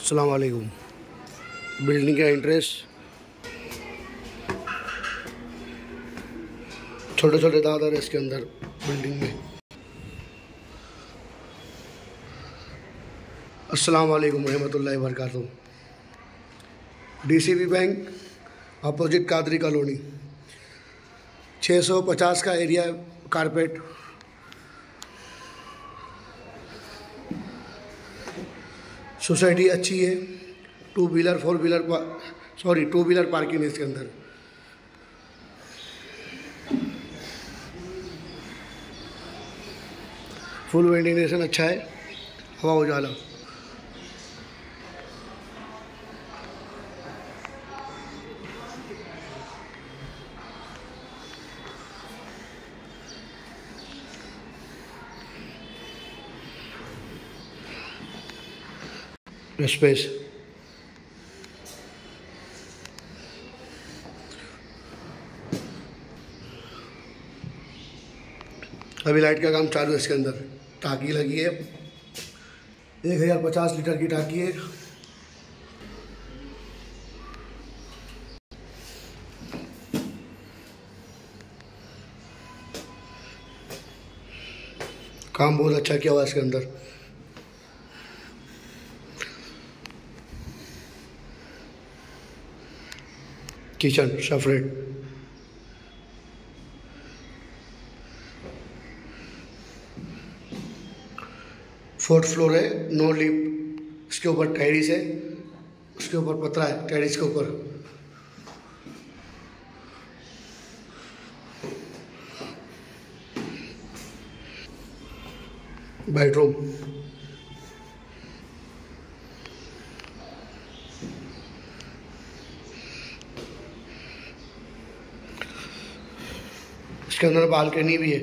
अस्सलाम वालेकुम। बिल्डिंग का एंट्रेंस, छोटे छोटे दादर है इसके अंदर बिल्डिंग में। अस्सलाम वालेकुम रहमतुल्लाहि व बरकातुहू। DCB bank opposite Qadri colony, 650 का एरिया कारपेट। सोसाइटी अच्छी है, टू व्हीलर पार्किंग है इसके अंदर। फुल वेंटिलेशन अच्छा है, हवा उजाला। स्पेस, अभी लाइट का काम चालू है इसके अंदर। टाकी लगी है, 1050 लीटर की टाकी है। काम बहुत अच्छा किया हुआ है इसके अंदर। किचन सेपरेट, फोर्थ फ्लोर है, नो लिफ्ट। इसके ऊपर टेरिस है, उसके ऊपर पतरा है टेरिस के ऊपर। बेडरूम, इसके अंदर बालकनी भी है।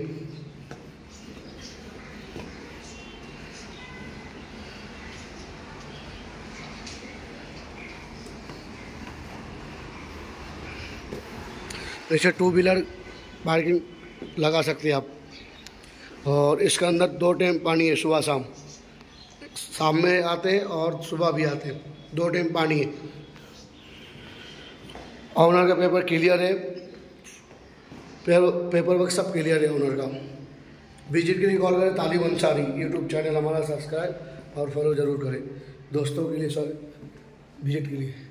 इसे टू व्हीलर पार्किंग लगा सकते हैं आप। और इसके अंदर 2 टाइम पानी है, सुबह शाम में आते हैं और सुबह भी आते हैं, 2 टाइम पानी है। ऑनर का पेपर क्लियर है, पेपर वर्क सब क्लियर है ऑनर का। विजिट के लिए कॉल करें तालिब अंसारी। यूट्यूब चैनल हमारा सब्सक्राइब और फॉलो ज़रूर करें। दोस्तों के लिए सर विजिट के लिए